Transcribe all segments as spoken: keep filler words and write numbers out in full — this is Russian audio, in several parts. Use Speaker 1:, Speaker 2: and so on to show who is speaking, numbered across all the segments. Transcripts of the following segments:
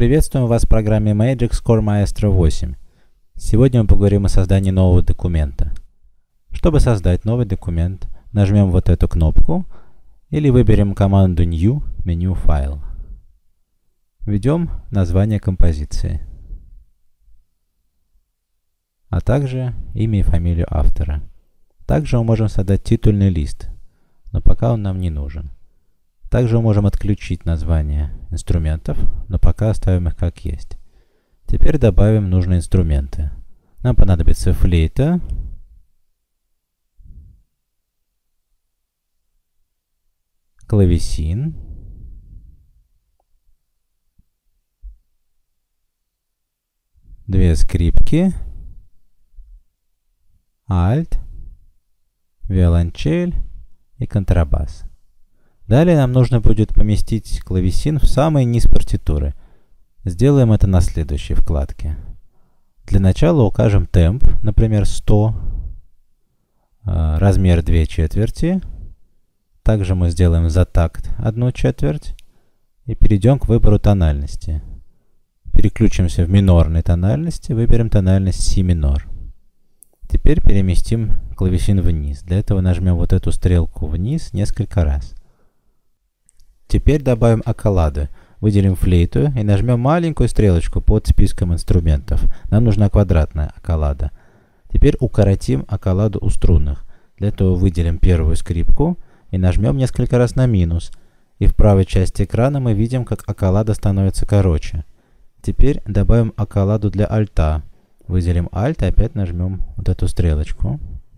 Speaker 1: Приветствуем вас в программе Magic Score Maestro восемь. Сегодня мы поговорим о создании нового документа. Чтобы создать новый документ, нажмем вот эту кнопку или выберем команду New, меню File. Введем название композиции, а также имя и фамилию автора. Также мы можем создать титульный лист, но пока он нам не нужен. Также мы можем отключить название инструментов, но пока оставим их как есть. Теперь добавим нужные инструменты. Нам понадобится флейта, клавесин, две скрипки, альт, виолончель и контрабас. Далее нам нужно будет поместить клавесин в самый низ партитуры. Сделаем это на следующей вкладке. Для начала укажем темп, например, сто, размер две четверти. Также мы сделаем за такт одну четверть и перейдем к выбору тональности. Переключимся в минорной тональности, выберем тональность си минор. Теперь переместим клавесин вниз. Для этого нажмем вот эту стрелку вниз несколько раз. Теперь добавим акколады. Выделим флейту и нажмем маленькую стрелочку под списком инструментов. Нам нужна квадратная акколада. Теперь укоротим акколаду у струнных. Для этого выделим первую скрипку и нажмем несколько раз на минус. И в правой части экрана мы видим, как акколада становится короче. Теперь добавим акколаду для альта. Выделим альт и опять нажмем вот эту стрелочку.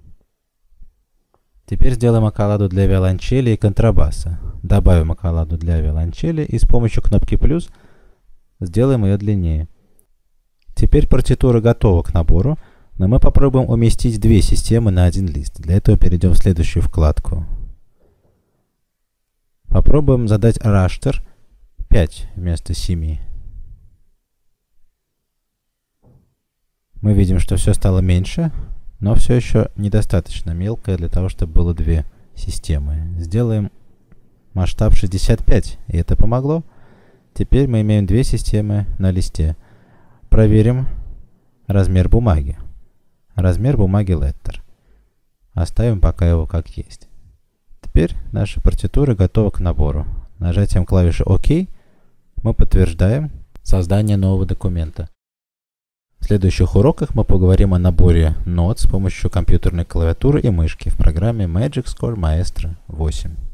Speaker 1: Теперь сделаем акколаду для виолончели и контрабаса. Добавим акколаду для виолончели и с помощью кнопки плюс сделаем ее длиннее. Теперь партитура готова к набору, но мы попробуем уместить две системы на один лист. Для этого перейдем в следующую вкладку. Попробуем задать раштру пять вместо семи. Мы видим, что все стало меньше, но все еще недостаточно мелкое для того, чтобы было две системы. Сделаем масштаб шестьдесят пять, и это помогло. Теперь мы имеем две системы на листе. Проверим размер бумаги. Размер бумаги letter. Оставим пока его как есть. Теперь наша партитура готова к набору. Нажатием клавиши ОК мы подтверждаем создание нового документа. В следующих уроках мы поговорим о наборе нот с помощью компьютерной клавиатуры и мышки в программе Magic Score Maestro восемь.